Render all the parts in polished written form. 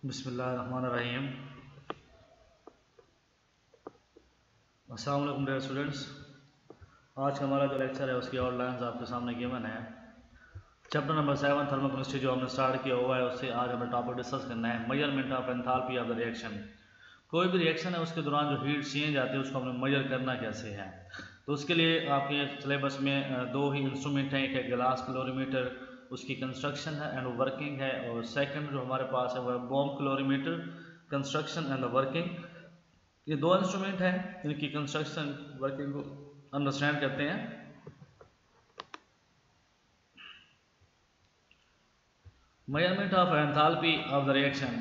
बिस्मिल्लाहिर्रहमानिर्रहीम। अस्सलाम वालेकुम डियर स्टूडेंट्स। आज का हमारा जो लेक्चर है उसकी आउटलाइंस आपके सामने गिवन है। चैप्टर नंबर 7 थर्मोकेमिस्ट्री जो हमने स्टार्ट किया हुआ है उससे आज हमें टॉपिक डिस्कस करना है measurement of enthalpy of the reaction. कोई भी रिएक्शन है उसके दौरान जो हीट चेंज आती है उसको हमें मेजर करना कैसे है। तो उसके लिए आपके सिलेबस में दो ही इंस्ट्रूमेंट हैं, एक है ग्लास कैलोरीमीटर, उसकी कंस्ट्रक्शन है एंड वर्किंग है, और सेकंड जो हमारे पास है वह bomb calorimeter, construction and working. ये दो इंस्ट्रूमेंट हैं जिनकी कंस्ट्रक्शन वर्किंग को अंडरस्टैंड करते हैं। Measurement of enthalpy of the reaction.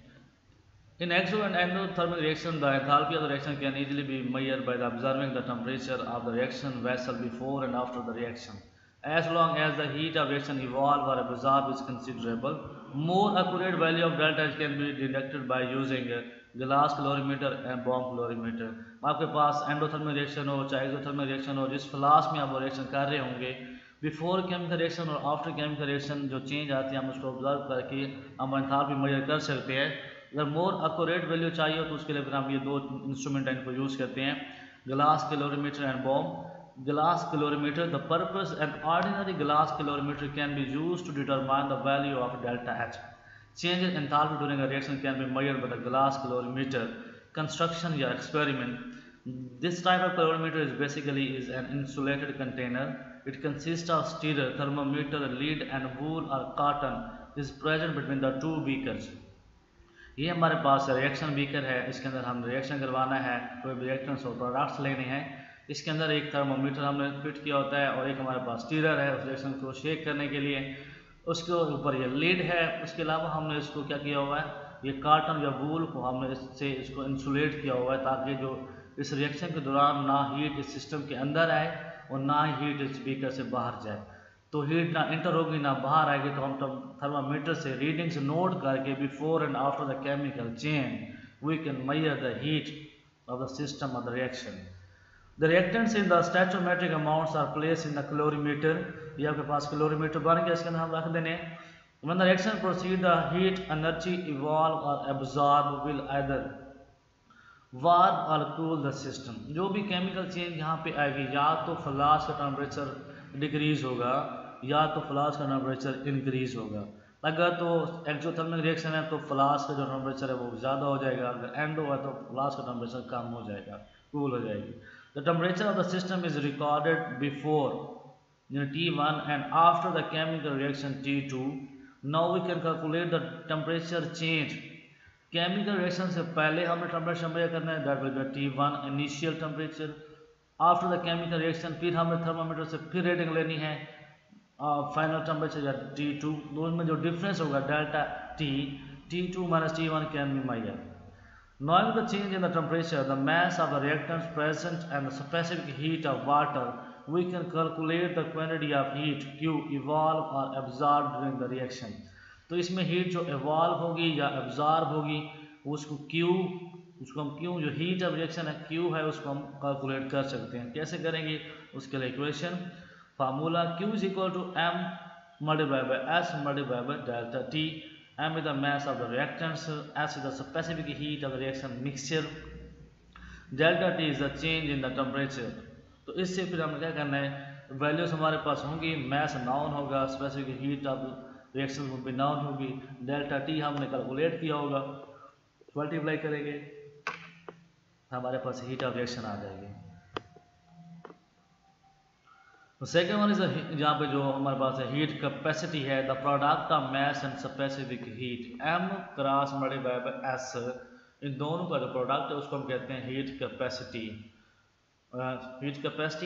In exo and endothermic reaction, the enthalpy of the reaction can easily be measured by the observing the temperature of the reaction vessel before and after the reaction. As long as the heat of reaction evolve or absorb is considerable, more accurate value of delta H can be detected by using glass calorimeter and bomb calorimeter. आपके पास endothermic reaction हो चाहे exothermic reaction हो, जिस flask में आप वो reaction कर रहे होंगे, बिफोर केमिकल रिएक्शन और आफ्टर केमिकल रिएक्शन जो चेंज आती है हम उसको ऑब्जर्व करके हम एंथैल्पी मेजर कर सकते हैं। अगर मोर एक्यूरेट वैल्यू चाहिए तो उसके लिए फिर हम ये दो इंस्ट्रूमेंट इनको यूज़ करते हैं, glass calorimeter and bomb. Glass calorimeter, the purpose an ordinary glass calorimeter can be used to determine the value of delta H. Change in enthalpy during a reaction can be measured by the glass calorimeter, construction or experiment. This type of calorimeter is basically an insulated container. It consists of stirrer, thermometer, lead and wool or cotton is present between the two beakers. ये हमारे पास reaction beaker है, इसके अंदर हम reaction करवाना है, कोई भी रिएक्टेंट्स और प्रोडक्ट्स लेने हैं। इसके अंदर एक थर्मोमीटर हमने फिट किया होता है और एक हमारे पास स्टीरर है उस रिएक्शन को शेक करने के लिए। उसके ऊपर ये लीड है। उसके अलावा हमने इसको क्या किया हुआ है, ये कॉटन या वूल को हमने इसको इंसुलेट किया हुआ है ताकि जो इस रिएक्शन के दौरान ना हीट इस सिस्टम के अंदर आए और ना ही हीट इस बीकर से बाहर जाए। तो हीट ना इंटर होगी ना बाहर आएगी। तो हम थर्मामीटर से रीडिंग्स नोट करके before and after the chemical change we can measure the heat of the system of the reaction. The reactants in the stoichiometric amounts are placed in the calorimeter. ये आपके पास calorimeter बन गया, इसके अंदर हम रख देने। When the reaction proceed, the heat energy evolve or absorb will either warm or cool the system. जो भी केमिकल चेंज यहाँ पे आएगी, या तो फ्लास्क का टेम्परेचर डिक्रीज होगा या तो फ्लास्क का टेम्परेचर इंक्रीज होगा। अगर तो एक्सोथर्मिक रिएक्शन है तो फ्लास्क का जो टेम्परेचर है वो ज़्यादा हो जाएगा, अगर एंडो है तो फ्लास्क का टेम्परेचर कम हो जाएगा, कूल हो जाएगी। The temperature of the system is recorded before T1 and after the chemical reaction T2. Now we can calculate the temperature change. Chemical reaction से पहले हमें temperature मेजर करना है, that will be T1 initial temperature. After the chemical reaction फिर हमें thermometer से फिर reading लेनी है फाइनल टेम्परेचर या T2। दोनों में जो डिफरेंस होगा delta T, T2 minus T1 can be measured. Knowing the change in the temperature, the mass of the reactants present and the specific heat of water, we can calculate the quantity of heat Q evolve or absorb during the reaction. तो इसमें heat जो evolve होगी या absorb होगी उसको हम Q जो heat of reaction है Q है उसको हम calculate कर सकते हैं। कैसे करेंगे उसके लिए equation formula Q is equal to M multiplied by S multiplied by delta T. M is the mass of the reactants, S is the specific heat of the reaction mixture, delta T is the change in the temperature. तो इससे फिर हमें क्या करना है, values हमारे पास होंगी, मैस नाउन होगा, स्पेसिफिक हीट ऑफ रिएक्शन भी नाउन होगी, डेल्टा टी हमने कैलकुलेट किया होगा, मल्टीप्लाई करेंगे हमारे पास हीट ऑफ रिएक्शन आ जाएगी। सेकेंड वन इज जहाँ पे जो हमारे पास है हीट कैपेसिटी है, the product of mass and specific heat M cross multiply by S, इन दोनों का जो प्रोडक्ट है उसको हम कहते हैं heat capacity. Heat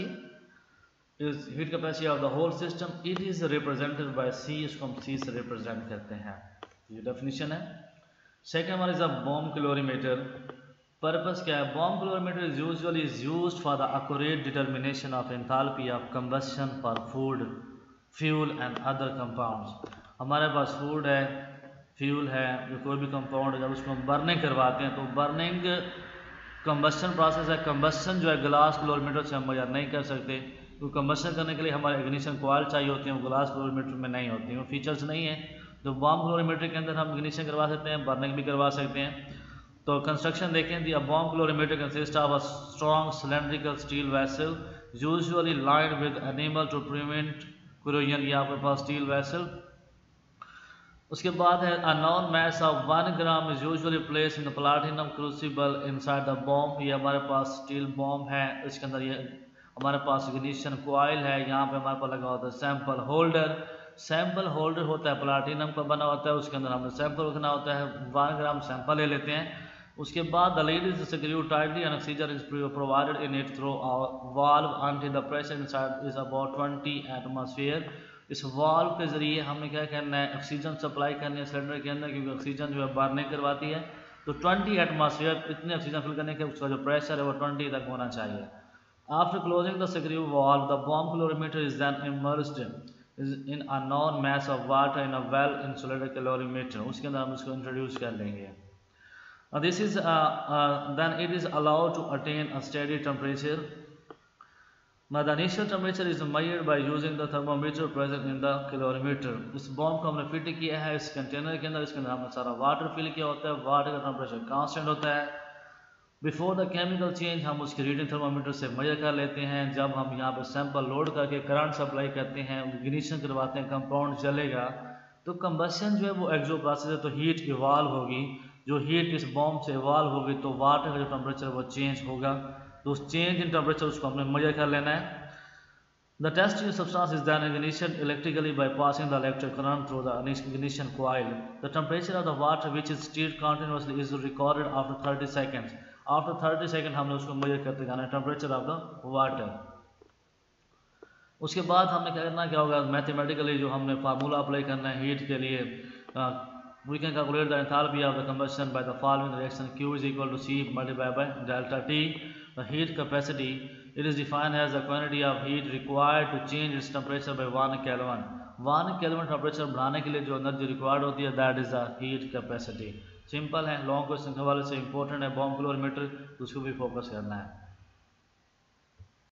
capacity of the whole system, it is represented by C, इसको हम सी से रिप्रेजेंट करते हैं, ये डेफिनेशन है। Second one is a bomb calorimeter. Purpose क्या है, bomb calorimeter is usually used for the accurate determination of enthalpy of combustion for food, fuel and other compounds. हमारे पास फूड है, फ्यूल है, जो कोई भी कंपाउंड है, जब उसको हम बर्निंग करवाते हैं तो बर्निंग कंबशन प्रोसेस है। कंबशन जो है ग्लास कैलोरीमीटर से हम मेजर नहीं कर सकते, तो कंबशन करने के लिए हमारे इग्निशन कॉइल चाहिए होते हैं, वो ग्लास कैलोरीमीटर में नहीं होती हैं, वो फीचर्स नहीं है। जो बॉम्ब कैलोरीमीटर के अंदर हम इग्निशन करवा सकते हैं, बर्निंग भी करवा सकते हैं। तो कंस्ट्रक्शन देखें, the bomb calorimeter consist of a strong cylindrical steel vessel usually lined with enamel to prevent corrosion, ये आपके पास स्टील वेसल। उसके बाद है a known mass of 1 gram is usually place in the platinum crucible inside the bomb, ये हमारे पास steel bomb है, इसके अंदर ये हमारे पास इग्निशन कॉइल है, यहाँ पे हमारे पास लगा होता है सैंपल होल्डर। सैंपल होल्डर होता है प्लैटिनम का बना होता है, उसके अंदर हमें सैंपल रखना होता है, 1 ग्राम सैंपल ले लेते हैं। उसके बाद the lid is screwed tightly and oxygen is provided in it through a valve until the pressure inside is about 20 atmosphere. इस वाल्व के ज़रिए हमने क्या करना है, ऑक्सीजन सप्लाई करनी है सिलेंडर के अंदर, क्योंकि ऑक्सीजन जो है बर्निंग करवाती है। तो 20 एटमॉस्फेयर इतने ऑक्सीजन फिल करने के उसका जो प्रेशर है वो 20 तक होना चाहिए। After closing the screw valve the bomb calorimeter is then immersed in a known mass of water in a well insulated calorimeter, उसके अंदर हम इसको इंट्रोड्यूस कर लेंगे। This is then it is allowed to attain a steady temperature. Now the initial temperature is measured by using the thermometer present in the calorimeter। इस bomb को हमने fit किया है इस कंटेनर के अंदर, इसके अंदर हमने सारा वाटर फिल किया होता है, वाटर का टेम्परेचर कांस्टेंट होता है। बिफोर द केमिकल चेंज हम उसकी रीडिंग थर्मोमीटर से मेजर कर लेते हैं। जब हम यहाँ पे सैंपल लोड करके करंट सप्लाई करते हैं, इग्निशन करवाते हैं, कंपाउंड चलेगा, तो कंबशन जो है वो एक्सो प्रोसेस है, तो हीट इवाल्व होगी। जो हीट इस बॉम्ब से इवाल्व होगी तो वाटर का जो टेम्परेचर वो चेंज होगा, तो उस चेंज इन टेम्परेचर उसको हमने मेजर कर लेना है। The test substance is then ignition electrically by passing the electric current through the ignition coil. The temperature of the water which is stirred continuously is recorded after 30 seconds. After 30 second हमने उसको major करते जाना है temperature of the water. उसके बाद हमने क्या करना, क्या होगा, मैथमेटिकली जो हमने फार्मूला अप्लाई करना है हीट के लिए, we can calculate the enthalpy of the combustion by the following reaction: Q is equal to C multiplied by delta T. The heat capacity, it is defined as the quantity of heat required to change its temperature by 1 Kelvin। 1 Kelvin temperature बढ़ाने के लिए जो energy required होती है, that is the heat capacity. Simple है, long question के हवाले से इंपॉर्टेंट है बॉम्ब कैलोरीमीटर, तो उसको भी फोकस करना है।